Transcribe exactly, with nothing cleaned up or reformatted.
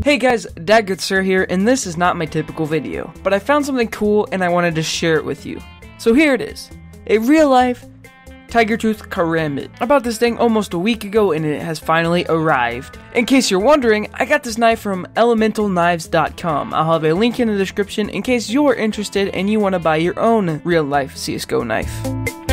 Hey guys, Daggoodsir here, and this is not my typical video, but I found something cool and I wanted to share it with you. So here it is, a real-life Tiger Tooth Karambit. I bought this thing almost a week ago and it has finally arrived. In case you're wondering, I got this knife from elemental knives dot com. I'll have a link in the description in case you're interested and you want to buy your own real-life C S G O knife.